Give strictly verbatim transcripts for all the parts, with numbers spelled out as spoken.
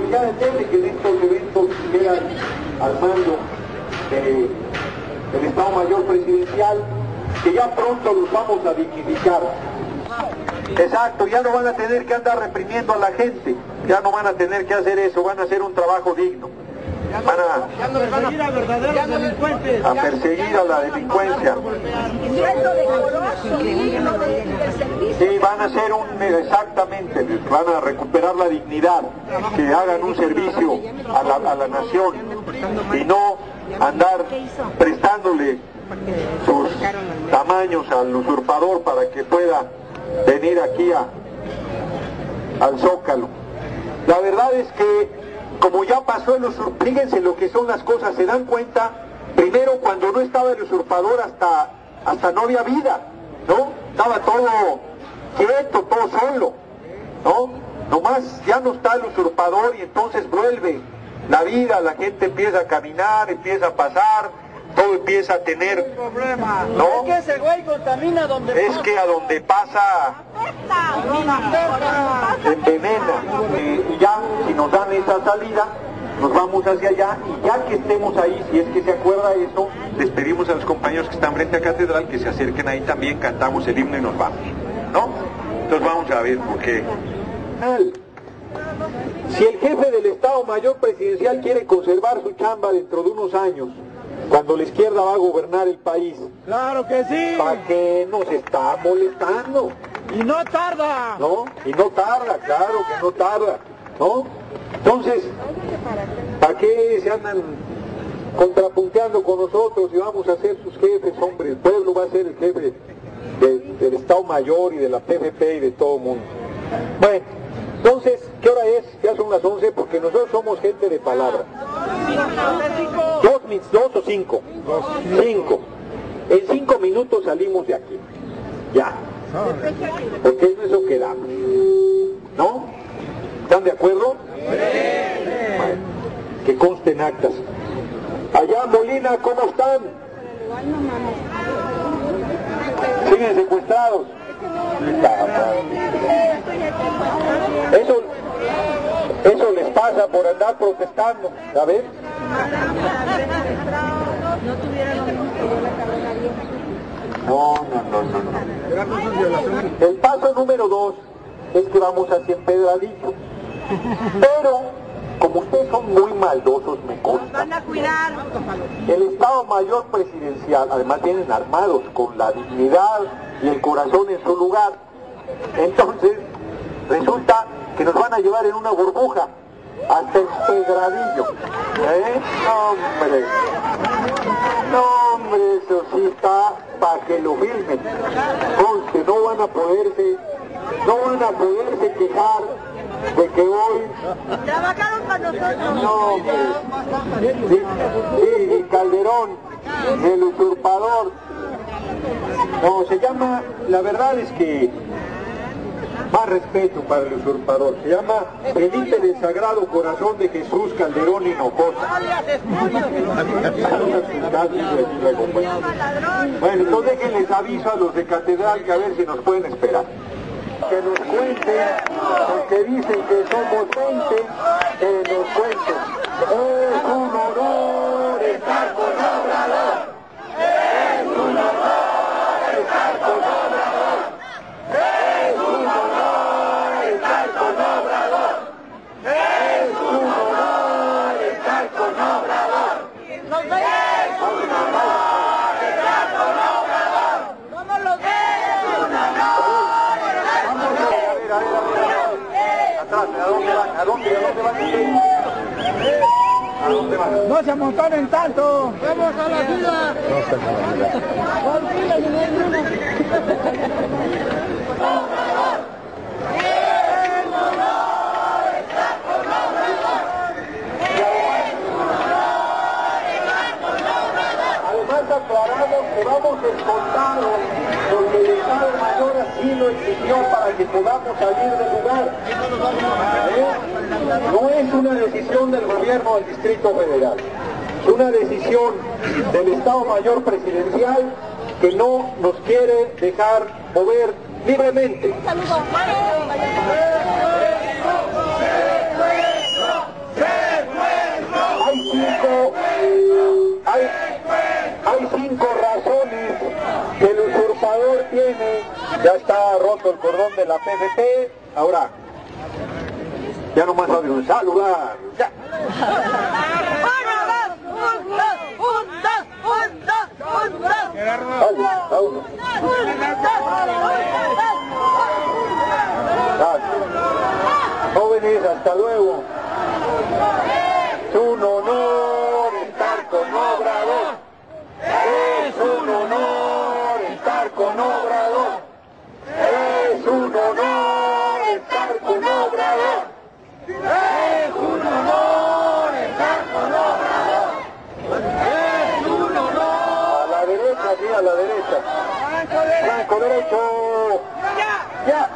ya desde que en estos eventos quedan al mando de, del Estado Mayor Presidencial, que ya pronto los vamos a dignificar. Exacto, ya no van a tener que andar reprimiendo a la gente, ya no van a tener que hacer eso, van a hacer un trabajo digno. Van a, ya no les van a, a verdaderos delincuentes, a perseguir a la delincuencia. Sí, van a hacer un, exactamente, van a recuperar la dignidad, que hagan un servicio a la, a la nación y no andar prestándole sus tamaños al usurpador para que pueda venir aquí a, al Zócalo. La verdad es que como ya pasó el usurpador, fíjense lo que son las cosas, se dan cuenta, primero cuando no estaba el usurpador hasta, hasta no había vida, ¿no? Estaba todo quieto, todo solo, ¿no? Nomás ya no está el usurpador y entonces vuelve la vida, la gente empieza a caminar, empieza a pasar, todo empieza a tener problema, ¿no? Es que ese güey contamina donde es pasa. que a donde pasa envenena. Y ya, si nos dan esa salida, nos vamos hacia allá y ya que estemos ahí, si es que se acuerda eso, les pedimos a los compañeros que están frente a Catedral que se acerquen ahí también, cantamos el himno y nos vamos, ¿no? Entonces vamos a ver por qué. Si el jefe del Estado Mayor Presidencial quiere conservar su chamba dentro de unos años, cuando la izquierda va a gobernar el país, ¡claro que sí! ¿para qué nos está molestando? ¡Y no tarda! ¿No? Y no tarda, claro que no tarda, ¿no? Entonces, ¿para qué se andan contrapunteando con nosotros y vamos a ser sus jefes, hombre? El pueblo va a ser el jefe de, del Estado Mayor y de la P F P y de todo el mundo. Bueno, entonces, ¿qué hora es? Ya son las once porque nosotros somos gente de palabra. ¿Dos, dos o cinco? Cinco. En cinco minutos salimos de aquí. Ya. Porque en eso quedamos. ¿No? ¿Están de acuerdo? Bueno, que consten actas. Allá, Molina, ¿cómo están? ¿Siguen secuestrados? Eso, eso les pasa por andar protestando, ¿sabes? No, no, no, no, no. El paso número dos es que vamos hacia Empedradillo. Pero, como ustedes son muy maldosos, me consta. Van a cuidar. El Estado Mayor Presidencial, además vienen armados con la dignidad y el corazón en su lugar. Entonces, resulta que nos van a llevar en una burbuja hasta Empedradillo. ¿Eh? No, hombre. No, hombre, eso sí está para que lo filmen. Conste, no van a poderse, no van a poderse quejar de que hoy... Trabajaron para nosotros. No, hombre. Sí, sí, y Calderón, el usurpador. No, se llama, la verdad es que, más respeto para el usurpador, se llama Felipe del Sagrado Corazón de Jesús Calderón Hinojosa. Bueno, entonces déjenles aviso a los de Catedral que a ver si nos pueden esperar. Que nos cuenten, porque dicen que somos veinte, que nos cuenten. Es un honor estar con Obrador. Es un honor estar con Obrador. Es un honor estar con Obrador. Es un honor estar con Obrador. Nos vemos. Es un honor estar con Obrador. ¿Cómo los ves? Un honor. Vamos a ver, a ver, a ver, a ver. Atrás, ¿a dónde van? ¿A dónde? ¿A dónde van ustedes? ¿A dónde van? ¡No se amontonen tanto! ¡Vamos a la fila! Además aclaramos que vamos escoltados porque el Estado Mayor así lo exigió para que podamos salir del lugar. ¿Eh? No es una decisión del gobierno del Distrito Federal, es una decisión del Estado Mayor Presidencial que no nos quiere dejar mover libremente. Un saludo. tiene, ya está roto el cordón de la P F P, ahora, ya nomás hace un saludar, ya. Dale, a uno. Dale. Jóvenes, hasta luego. Es un honor estar con Obrador. Es un honor estar con Obrador. Es un honor estar con Obrador. Es un honor estar con Obrador. Es un honor. A la derecha, sí, a la derecha. Blanco derecho. Ya. Ya.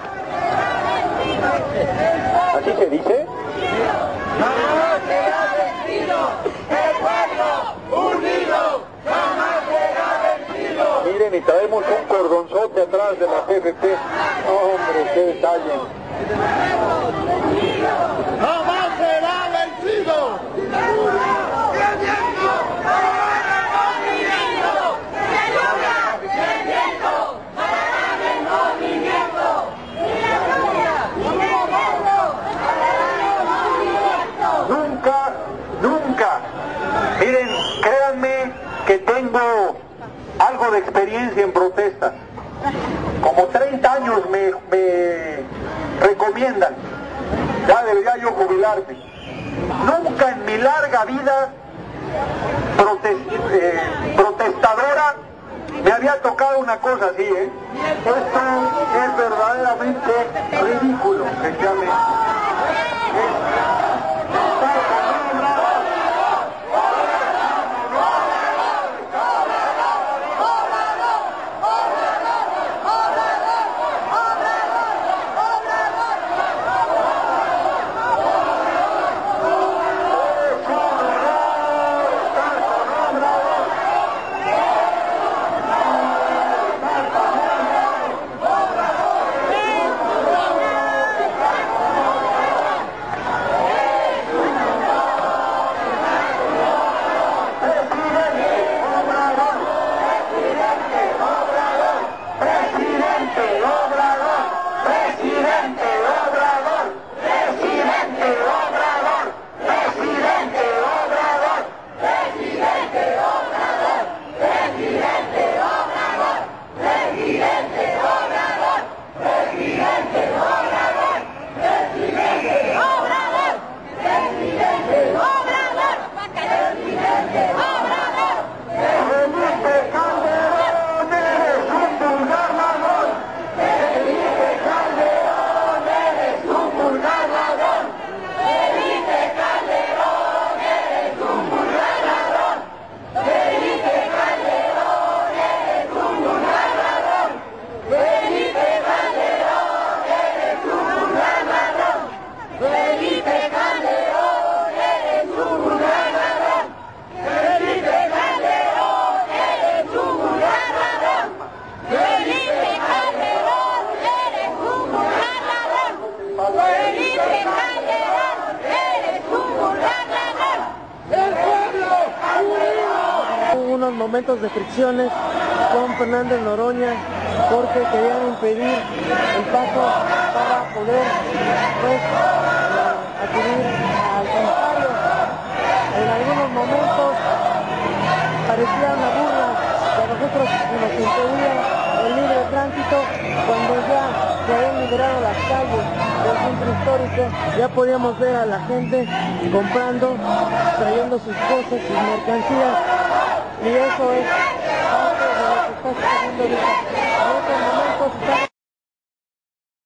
¿Así se dice? Jamás será vencido, el pueblo unido, jamás será vencido. Miren, y traemos un cordonzote atrás de la P F P. Hombre, qué detalle. Jamás será vencido. Nunca, nunca. Miren, créanme que tengo algo de experiencia en protestas. Como treinta años me, me recomiendan. Ya debería yo jubilarme. Nunca en mi larga vida protest, eh, protestadora me había tocado una cosa así, ¿eh? Esto es verdaderamente ridículo, efectivamente. Unos momentos de fricciones con Fernández Noroña porque querían impedir el paso para poder pues, acudir al sanitario. En algunos momentos parecía una burla que a nosotros nos impedía el libre tránsito cuando ya se habían liberado las calles del centro histórico. Ya podíamos ver a la gente comprando, trayendo sus cosas, sus mercancías. Y eso es parte de lo que está sucediendo ahorita.